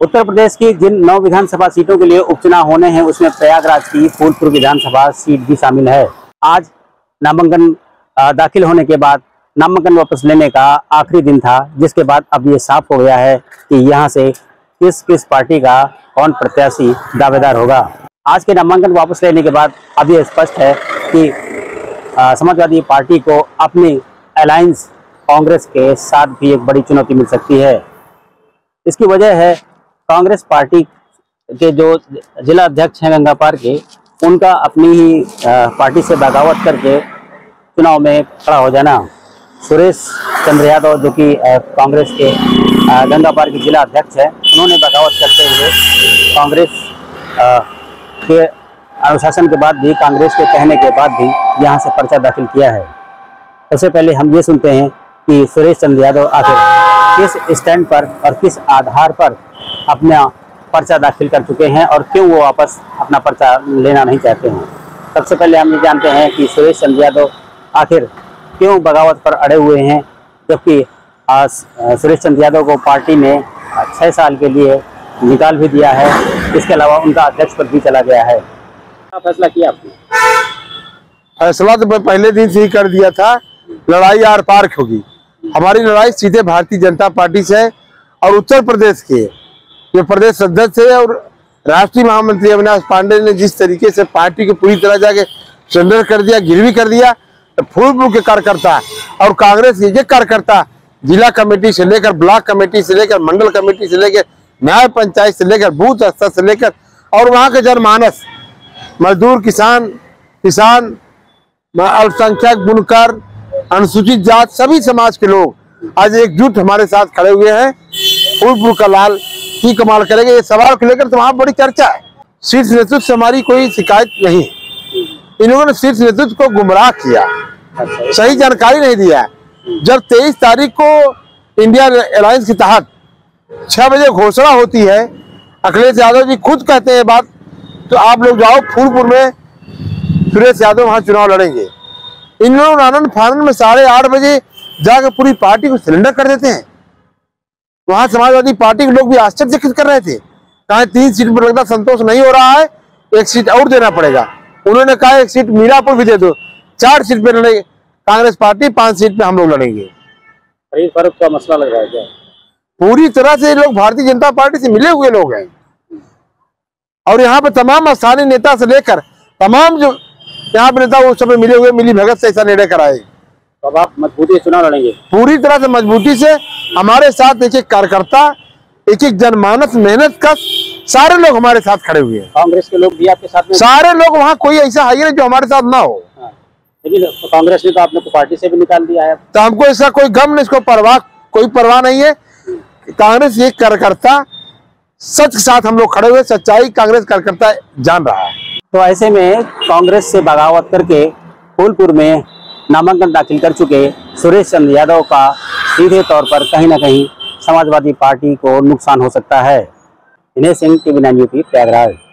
उत्तर प्रदेश की जिन 9 विधानसभा सीटों के लिए उपचुनाव होने हैं उसमें प्रयागराज की फूलपुर विधानसभा सीट भी शामिल है। आज नामांकन दाखिल होने के बाद नामांकन वापस लेने का आखिरी दिन था, जिसके बाद अब ये साफ हो गया है कि यहाँ से किस किस पार्टी का कौन प्रत्याशी दावेदार होगा। आज के नामांकन वापस लेने के बाद अब ये स्पष्ट है कि समाजवादी पार्टी को अपनी अलायंस कांग्रेस के साथ भी एक बड़ी चुनौती मिल सकती है। इसकी वजह है कांग्रेस पार्टी के जो जिला अध्यक्ष हैं गंगा पार के, उनका अपनी ही पार्टी से बगावत करके चुनाव में खड़ा हो जाना। सुरेश चंद्र यादव जो कि कांग्रेस के गंगा पार के जिला अध्यक्ष है, उन्होंने बगावत करते हुए कांग्रेस के अनुशासन के बाद भी, कांग्रेस के कहने के बाद भी यहाँ से पर्चा दाखिल किया है। सबसे पहले हम ये सुनते हैं कि सुरेश चंद्र यादव आखिर किस स्टैंड पर और किस आधार पर अपना पर्चा दाखिल कर चुके हैं और क्यों वो वापस अपना पर्चा लेना नहीं चाहते हैं। सबसे पहले हम ये जानते हैं कि सुरेश चंद्र यादव आखिर क्यों बगावत पर अड़े हुए हैं, जबकि सुरेश चंद्र यादव को पार्टी ने 6 साल के लिए निकाल भी दिया है। इसके अलावा उनका अध्यक्ष पद भी चला गया है। क्या फैसला किया आपने? फैसला तो मैं पहले दिन से ही कर दिया था, लड़ाई आर पार होगी। हमारी लड़ाई सीधे भारतीय जनता पार्टी से है और उत्तर प्रदेश के जो प्रदेश सदस्य है और राष्ट्रीय महामंत्री अविनाश पांडे ने जिस तरीके से पार्टी को पूरी तरह जाके सरेंडर कर दिया, गिरवी कर दिया, तो फूलपुर के कार्यकर्ता और कांग्रेस के ये कार्यकर्ता जिला कमेटी से लेकर ब्लॉक कमेटी से लेकर मंडल कमेटी से लेकर न्याय पंचायत से लेकर बूथ स्तर से लेकर और वहाँ के जनमानस, मजदूर, किसान, अल्पसंख्यक, बुनकर, अनुसूचित जात, सभी समाज के लोग आज एकजुट हमारे साथ खड़े हुए हैं। फूलपुर का लाल की कमाल करेंगे, ये सवाल को लेकर तो वहां बड़ी चर्चा है। शीर्ष नेतृत्व से हमारी कोई शिकायत नहीं, इन्होंने शीर्ष नेतृत्व को गुमराह किया, सही जानकारी नहीं दिया। जब 23 तारीख को इंडिया अलायंस के तहत 6 बजे घोषणा होती है, अखिलेश यादव जी खुद कहते हैं बात, तो आप लोग जाओ फूलपुर में, सुरेश यादव वहां चुनाव लड़ेंगे। इन लोगों आनंद फानंद में 8:30 बजे जाकर पूरी पार्टी को सिलेंडर कर देते हैं। वहां समाजवादी पार्टी के लोग भी आश्चर्यचकित कर रहे थे, कहा 3 सीट पर लगता संतोष नहीं हो रहा है, 1 सीट और देना पड़ेगा। उन्होंने कहा 1 सीट मीरापुर भी दे दो, 4 सीट पे लड़ेंगे कांग्रेस पार्टी, 5 सीट पे हम लोग लड़ेंगे। खरीद फरोख्त का मसला लग रहा है क्या? पूरी तरह से लोग भारतीय जनता पार्टी से मिले हुए लोग हैं और यहाँ पे तमाम स्थानीय नेता से लेकर तमाम जो यहाँ पे नेता वो सब मिले हुए, मिली भगत से ऐसा निर्णय कराए। तो अब आप मजबूती से चुनाव लड़ेंगे? पूरी तरह से मजबूती से। हमारे साथ एक एक कार्यकर्ता, एक एक जनमानस, मेहनत का सारे लोग हमारे साथ खड़े हुए हैं। कांग्रेस के लोग भी आपके साथ में? सारे लोग, वहाँ कोई ऐसा है नहीं जो हमारे साथ ना हो। लेकिन कांग्रेस ने तो आपने पार्टी से भी निकाल दिया है। तो हमको ऐसा कोई गम नहीं, इसको कोई परवाह नहीं है। कांग्रेस एक कार्यकर्ता सच के साथ हम लोग खड़े हुए, सच्चाई कांग्रेस कार्यकर्ता जान रहा है। तो ऐसे में कांग्रेस से बगावत करके फूलपुर में नामांकन दाखिल कर चुके सुरेश चंद्र यादव का सीधे तौर पर कहीं ना कहीं समाजवादी पार्टी को नुकसान हो सकता है। Dinesh Singh, TV9 UP, Prayagraj.